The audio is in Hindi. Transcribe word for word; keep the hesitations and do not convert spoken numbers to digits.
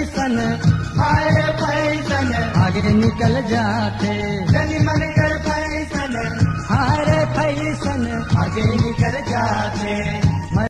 फैशन, हाय फैशन, आगे निकल जाते। जनी मन कर फैशन, हाय फैशन, आगे